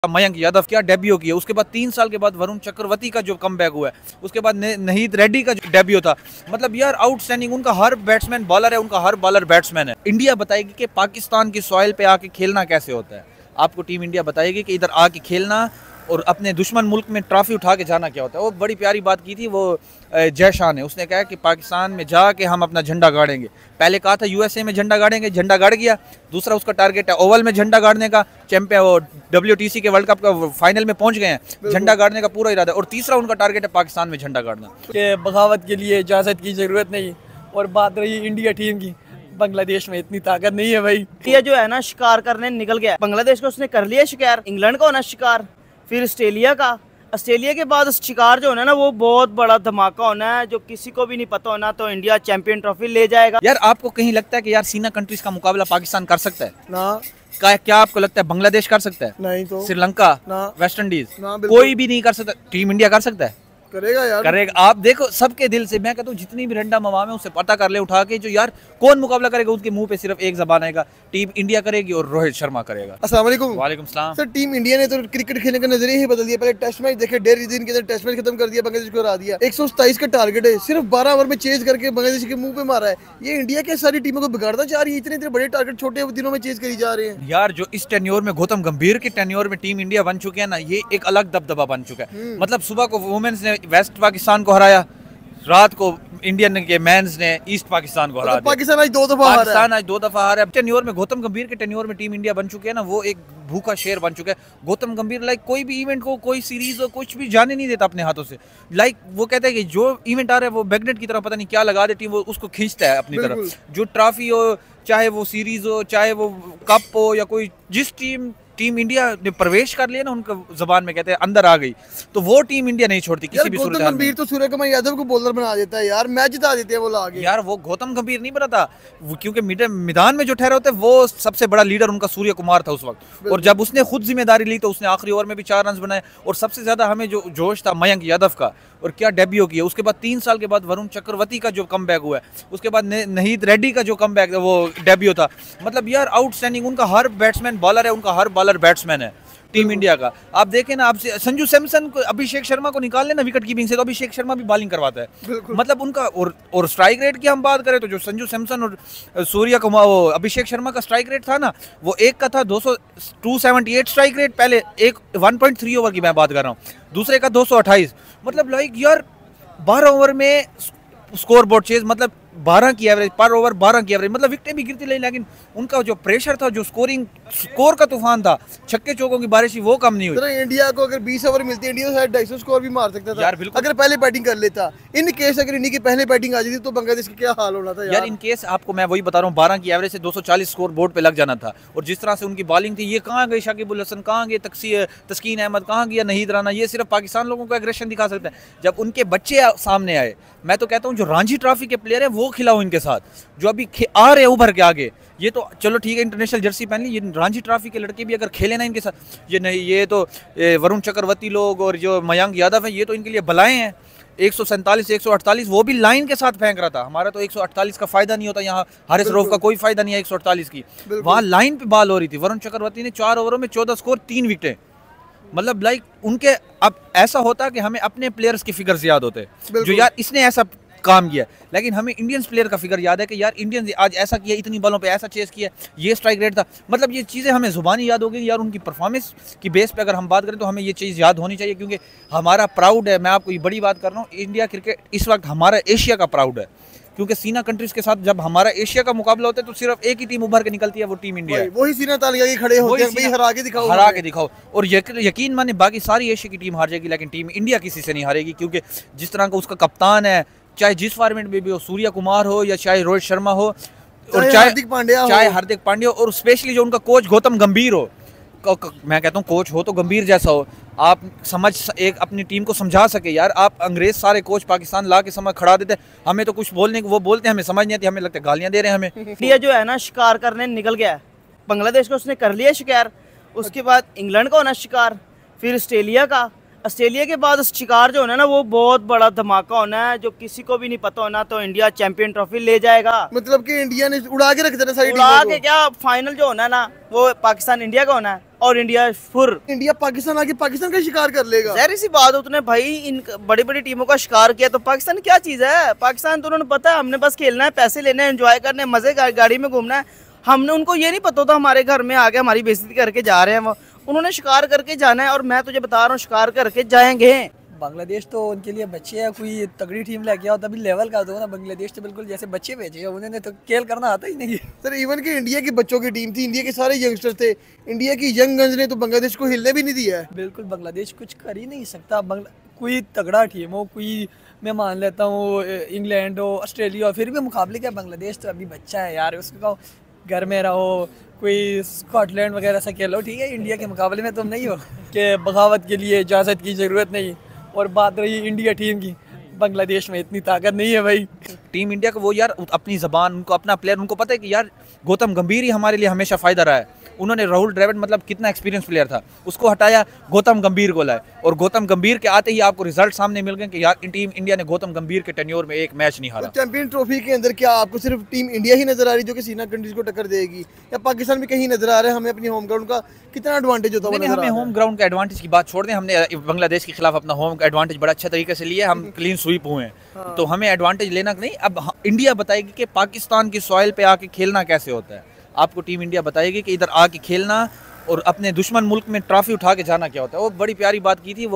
मयंक यादव क्या डेब्यू किया, उसके बाद 3 साल के बाद वरुण चक्रवर्ती का जो कमबैक हुआ है, उसके बाद नहीद रेड्डी का जो डेब्यू था, मतलब यार आउटस्टैंडिंग। उनका हर बैट्समैन बॉलर है, उनका हर बॉलर बैट्समैन है। इंडिया बताएगी कि पाकिस्तान की सॉइल पे आके खेलना कैसे होता है। आपको टीम इंडिया बताएगी कि इधर आके खेलना और अपने दुश्मन मुल्क में ट्रॉफी उठा के जाना क्या होता है। वो बड़ी प्यारी बात की थी वो जय शाह ने। उसने कहा कि पाकिस्तान में जाके हम अपना झंडा गाड़ेंगे। पहले कहा था यूएसए में झंडा गाड़ेंगे, झंडा गाड़ गया। दूसरा उसका टारगेट है ओवल में झंडा गाड़ने का, चैंपियन वो WTC के वर्ल्ड कप का फाइनल में पहुंच गए हैं, झंडा गाड़ने का पूरा इरादा। और तीसरा उनका टारगेट है पाकिस्तान में झंडा गाड़ना। कि बगावत के लिए इजाज़त की ज़रूरत नहीं। और बात रही इंडिया टीम की, बांग्लादेश में इतनी ताकत नहीं है भाई। इंडिया जो है ना शिकार करने निकल गया। बांग्लादेश को उसने कर लिया शिकार, इंग्लैंड का होना शिकार, फिर ऑस्ट्रेलिया का। ऑस्ट्रेलिया के बाद शिकार जो होना है ना वो बहुत बड़ा धमाका होना है, जो किसी को भी नहीं पता होना। तो इंडिया चैंपियन ट्रॉफी ले जाएगा। यार आपको कहीं लगता है कि यार सीना कंट्रीज का मुकाबला पाकिस्तान कर सकता है ना? क्या आपको लगता है बांग्लादेश कर सकता है? नहीं तो श्रीलंका ना, वेस्ट इंडीज ना, कोई भी नहीं कर सकता। टीम इंडिया कर सकता है, करेगा यार, करेगा। आप देखो सबके दिल से, मैं कहता हूँ जितनी भी रंडा मवाम है उससे पता कर ले उठा के, जो यार कौन मुकाबला करेगा उसके मुंह पे सिर्फ एक जबान आएगा, टीम इंडिया करेगी और रोहित शर्मा करेगा। अस्सलाम वालेकुम। वालेकुम सलाम। सर टीम इंडिया ने तो क्रिकेट खेलने का नजरिया ही बदल दिया। पहले टेस्ट मैच देखे, 1.5 दिन के अंदर टेस्ट मैच खत्म कर दिया, बांग्लादेश को हरा दिया। 127 का टारगेट है, सिर्फ 12 ओवर में चेज करके बांग्लादेश के मुंह पे मारा है। ये इंडिया के सारी टीमों को बिगाड़ना चाह रही है। इतने बड़े टारगेट छोटे दिनों में चेज करी जा रहे हैं। यार जो इस टेन्योर में गौतम गंभीर के टेन्योर में टीम इंडिया बन चुके हैं ना, ये एक अलग दबदबा बन चुका है। मतलब सुबह को वुमेन्स ने वेस्ट पाकिस्तान को हराया, रात को इंडियन के मेंस ने ईस्ट पाकिस्तान को हरा दिया। पाकिस्तान आज 2 दफा हारा है। पाकिस्तान आज 2 दफा हारा है। टेन्योर में गौतम गंभीर के टेन्योर में टीम इंडिया बन चुके हैं ना, वो एक भूखा शेर बन चुका है। गौतम गंभीर लाइक कोई भी इवेंट को, कोई सीरीज हो, कुछ भी जाने नहीं देता अपने हाथों से। लाइक वो कहता है कि जो इवेंट आ रहा है वो मैग्नेट की तरह पता नहीं क्या लगा देती है, वो उसको खींचता है अपनी तरफ। जो ट्रॉफी हो, चाहे वो सीरीज हो, चाहे वो कप हो, या कोई जिस टीम इंडिया ने प्रवेश कर लिया ना, उनका जबान में कहते हैं अंदर आ गई, तो वो टीम इंडिया नहीं छोड़ती किसी भी सूरत में। गौतम गंभीर तो सूर्य कुमार यादव को बॉलर बना देता है यार, मैच जिता देते हैं वो लोग आगे। यार वो गौतम गंभीर नहीं बनाता, क्योंकि मैदान में जो ठहरे होते वो सबसे बड़ा लीडर उनका सूर्य कुमार था उस वक्त। और जब उसने खुद जिम्मेदारी ली तो उसने आखिरी ओवर में भी 4 रन बनाए। और सबसे ज्यादा हमें जो जोश था मयंक यादव का, और क्या डेब्यू किया। उसके बाद 3 साल के बाद वरुण चक्रवर्ती का जो कमबैक हुआ है, उसके बाद नहीद रेड्डी का जो कमबैक वो डेब्यू था। मतलब यार आउटस्टैंडिंग। उनका हर बैट्समैन बॉलर है, उनका हर बॉलर बैट्समैन है टीम इंडिया का। आप देखें ना, आपसे संजू सैमसन को, अभिषेक शर्मा को निकाल लेना विकेट कीपिंग से, तो अभिषेक शर्मा भी बॉलिंग करवाता है। मतलब उनका और स्ट्राइक रेट की हम बात करें तो जो संजू सैमसन और सूर्य कुमार वो अभिषेक शर्मा का स्ट्राइक रेट था ना, वो एक का था 278 स्ट्राइक रेट पहले, एक 1.3 ओवर की मैं बात कर रहा हूँ, दूसरे का 228। मतलब लाइक यार 12 ओवर में स्कोर बोर्ड चेज, मतलब 12 की एवरेज पर ओवर, 12 की एवरेज, मतलब विकेटें भी गिरती रही, लेकिन उनका जो प्रेशर था, जो स्कोर का तूफान था, छक्के चौकों की बारिश वो कम नहीं हुई। इंडिया को अगर 20 ओवर मिलती है, इंडिया तो शायद 250 स्कोर भी मार सकता था यार, बिल्कुल। अगर पहले बैटिंग कर लेता। इन केस अगर इंडिया की पहले बैटिंग आ जाती तो बांग्लादेश का क्या हाल होना था यार। इन केस आपको मैं वही बता रहा हूँ, 12 की एवरेज से 240 स्कोर बोर्ड पे लग जाना था। और जिस तरह से उनकी बॉलिंग थी, ये कहाँ गए शाकिबुल हसन, कहाँ गए तस्कीन अहमद, कहाँ गया नहीद राना। ये सिर्फ पाकिस्तान लोगों को एग्रेशन दिखा सकता है। जब उनके बच्चे सामने आए, मैं तो कहता हूँ जो रांझी ट्रॉफी के प्लेयर है वो खिलाओ इनके साथ, जो अभी आ रहे हैं उभर के आगे। ये तो चलो ठीक है, इंटरनेशनल जर्सी पहन ली, ये रांझी ट्रॉफी के लड़के भी अगर खेले ना इनके साथ, ये नहीं, ये तो वरुण चक्रवर्ती लोग और जो मयंक यादव है, ये तो इनके लिए भलाएं हैं। 147 148 वो भी लाइन के साथ फेंक रहा था। हमारा तो 148 का फायदा नहीं होता, यहाँ हारिस रऊफ का कोई फायदा नहीं है 148 की। वहाँ लाइन पे बॉल हो रही थी। वरुण चक्रवर्ती ने 4 ओवरों में 14 स्कोर, 3 विकेटें। मतलब लाइक उनके, अब ऐसा होता कि हमें अपने प्लेयर्स की फिगर्स याद होते जो यार इसने ऐसा काम किया, लेकिन हमें इंडियंस प्लेयर का फिगर याद है कि यार इंडियंस आज ऐसा किया, इतनी बॉलों पे ऐसा चेस किया, ये स्ट्राइक रेट था। मतलब ये चीज़ें हमें जुबानी याद हो गई यार। उनकी परफॉर्मेंस की बेस पे अगर हम बात करें तो हमें ये चीज़ याद होनी चाहिए, क्योंकि हमारा प्राउड है। मैं आपको ये बड़ी बात कर रहा हूँ, इंडिया क्रिकेट इस वक्त हमारा एशिया का प्राउड है, क्योंकि सीना कंट्रीज के साथ जब हमारा एशिया का मुकाबला होता है तो सिर्फ एक ही टीम उभर के निकलती है, वो टीम इंडिया है। वही सीना ताल के खड़े होते हैं, भाई हरा के दिखाओ। और यकीन माने बाकी सारी एशिया की टीम हार जाएगी, लेकिन टीम इंडिया किसी से नहीं हारेगी, क्योंकि जिस तरह का उसका कप्तान है, चाहे जिस फॉर्मेट में भी हो, सूर्य कुमार हो या चाहे रोहित शर्मा हो, और चाहे हार्दिक पांड्या हो, और स्पेशली जो उनका कोच गौतम गंभीर हो। मैं कहता हूँ कोच हो तो गंभीर जैसा हो, आप एक अपनी टीम को समझा सके। यार आप अंग्रेज सारे कोच पाकिस्तान ला के समझ खड़ा देते, हमें तो कुछ बोलने को वो बोलते हैं, हमें समझ नहीं आती, हमें लगता है गालियां दे रहे हैं हमें। इंडिया जो है ना शिकार करने निकल गया। बांग्लादेश को उसने कर लिया शिकार, उसके बाद इंग्लैंड का होना शिकार, फिर ऑस्ट्रेलिया का। ऑस्ट्रेलिया के बाद शिकार जो होना है ना वो बहुत बड़ा धमाका होना है, जो किसी को भी नहीं पता होना। तो इंडिया चैंपियन ट्रॉफी ले जाएगा। मतलब कि इंडिया ने उड़ा के रख देना सारी उड़ा के क्या, फाइनल जो होना है ना वो पाकिस्तान इंडिया का होना है। और इंडिया फुर। इंडिया पाकिस्तान आके पाकिस्तान का शिकार कर लेगा। जहरी सी बात है, उसने भाई इन बड़ी बड़ी टीमों का शिकार किया तो पाकिस्तान क्या चीज़ है? पाकिस्तान तो उन्होंने पता है हमने बस खेलना है, पैसे लेने हैं, एंजॉय करने, मजे गाड़ी में घूमना है। हमने उनको ये नहीं पता था हमारे घर में आके हमारी बेइज्जती करके जा रहे हैं वो। उन्होंने शिकार करके जाना है और मैं तुझे बता रहा हूँ शिकार करके जाएंगे। बांग्लादेश तो उनके लिए बच्चे हैं, कोई तगड़ी टीम लेके आओ तभी लेवल का दो ना। बांग्लादेश तो बिल्कुल जैसे बच्चे भेजे, उन्होंने तो खेल करना आता ही नहीं। सर इवन कि इंडिया के बच्चों की टीम थी, इंडिया के सारे यंगस्टर थे, इंडिया की यंग गन्स ने तो बांग्लादेश को हिलने भी नहीं दिया है। बिल्कुल बांग्लादेश कुछ कर ही नहीं सकता। कोई तगड़ा टीम हो, कोई मैं मान लेता हूँ इंग्लैंड हो, ऑस्ट्रेलिया हो, फिर भी मुकाबले क्या, बांग्लादेश तो अभी बच्चा है यार। उसको घर में रहो, कोई स्कॉटलैंड वगैरह से खेलो, ठीक है। इंडिया के मुकाबले में तुम नहीं हो कि बगावत के लिए इजाज़त की ज़रूरत नहीं। और बात रही इंडिया टीम की, बांग्लादेश में इतनी ताकत नहीं है भाई। टीम इंडिया को वो यार अपनी ज़बान, उनको अपना प्लेयर, उनको पता है कि यार गौतम गंभीर ही हमारे लिए हमेशा फ़ायदा रहा है। उन्होंने राहुल द्रविड़ मतलब कितना एक्सपीरियंस प्लेयर था, उसको हटाया, गौतम गंभीर को लाए और गौतम गंभीर के आते ही आपको रिजल्ट सामने मिल गए कि यार टीम इंडिया ने गौतम गंभीर के टेन्योर में एक मैच नहीं हारा। तो चैंपियन ट्रॉफी के अंदर क्या आपको सिर्फ टीम इंडिया ही नजर आ रही जो कि सीना कंट्रीज को टक्कर देगी, या पाकिस्तान भी कहीं नजर आ रहा है? हमें अपनी होम ग्राउंड का कितना एडवांटेज होता है? हमें होम ग्राउंड का एडवांटेज की बात छोड़ दें, हमने बांग्लादेश के खिलाफ अपना होम एडवांटेज बड़ा अच्छा तरीके से लिया, हम क्लीन स्वीप हुए हैं, तो हमें एडवांटेज लेना नहीं। अब इंडिया बताएगी कि पाकिस्तान की सॉइल पे आके खेलना कैसे होता है। आपको टीम इंडिया बताएगी कि इधर आके खेलना और अपने दुश्मन मुल्क में ट्रॉफी उठा के जाना क्या होता है। वो बड़ी प्यारी बात की थी वो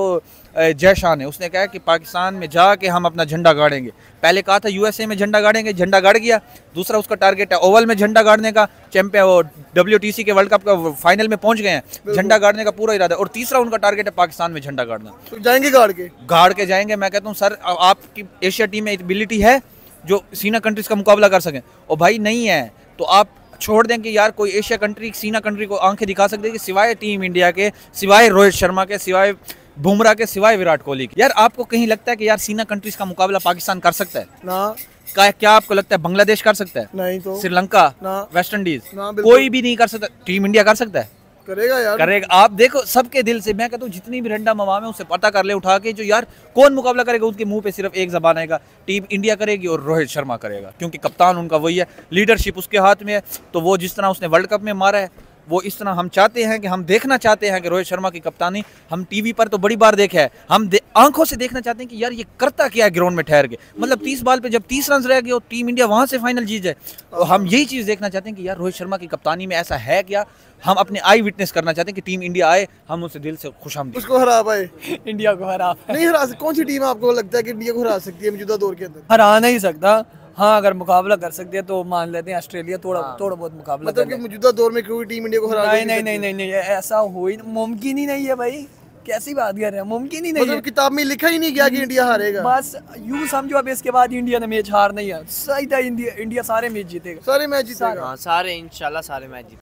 जय शाह ने, उसने कहा कि पाकिस्तान में जाके हम अपना झंडा गाड़ेंगे। पहले कहा था यूएसए में झंडा गाड़ेंगे, झंडा गाड़ गया। दूसरा उसका टारगेट है ओवल में झंडा गाड़ने का, चैंपियन वो WTC के वर्ल्ड कप का फाइनल में पहुंच गए हैं, झंडा गाड़ने का पूरा इरादा। और तीसरा उनका टारगेट है पाकिस्तान में झंडा गाड़ना। तो जाएंगे गाड़ के जाएंगे। मैं कहता हूँ सर आपकी एशिया टीम में एबिलिटी है जो सीना कंट्रीज का मुकाबला कर सकें, और भाई नहीं है तो आप छोड़ दें कि यार कोई एशिया कंट्री सीना कंट्री को आंखें दिखा सकते हैं कि सिवाय टीम इंडिया के, सिवाय रोहित शर्मा के, सिवाय बुमराह के, सिवाय विराट कोहली के। यार आपको कहीं लगता है कि यार सीना कंट्रीज का मुकाबला पाकिस्तान कर सकता है ना? क्या आपको लगता है बांग्लादेश कर सकता है? नहीं। तो श्रीलंका, वेस्ट इंडीज, कोई भी नहीं कर सकता। टीम इंडिया कर सकता है? करेगा यार, करेगा। आप देखो सबके दिल से, मैं कहता हूँ जितनी भी रंडा मवाम है उससे पता कर ले उठा के, जो यार कौन मुकाबला करेगा, उसके मुंह पे सिर्फ एक जबान आएगा, टीम इंडिया करेगी और रोहित शर्मा करेगा, क्योंकि कप्तान उनका वही है, लीडरशिप उसके हाथ में है। तो वो जिस तरह उसने वर्ल्ड कप में मारा है, वो इस तरह हम चाहते हैं कि हम देखना चाहते हैं कि रोहित शर्मा की कप्तानी हम टीवी पर तो बड़ी बार देखा है, हम आंखों से देखना चाहते हैं कि यार ये करता क्या है ग्राउंड में ठहर के। मतलब 30 बॉल पे जब 30 रन रह गए और टीम इंडिया वहां से फाइनल जीत जाए, तो हम यही चीज़ देखना चाहते हैं कि यार रोहित शर्मा की कप्तानी में ऐसा है क्या। हम अपने आई विटनेस करना चाहते हैं कि टीम इंडिया आए, हम उससे दिल से खुशामदीद उसको हरा पाए। इंडिया को हरा नहीं हरा सकती। कौन सी टीम आपको लगता है कि इंडिया को हरा सकती है मौजूदा दौर के अंदर? हरा नहीं सकता। हाँ अगर मुकाबला कर सकते हैं तो मान लेते हैं ऑस्ट्रेलिया थोड़ा बहुत मुकाबला मतलब कि मौजूदा दौर में कोई टीम इंडिया को हरा नहीं ऐसा हो ही मुमकिन ही नहीं है भाई। कैसी बात कर रहे हैं, मुमकिन ही नहीं है। किताब में लिखा ही नहीं गया कि इंडिया हारेगा। बस यूं समझो अब इसके बाद इंडिया ने मैच हार नहीं है, सही था। इंडिया सारे मैच जीतेगा, सारे मैच जीतेगा। सारे इंशाल्लाह सारे मैच जीतेगा।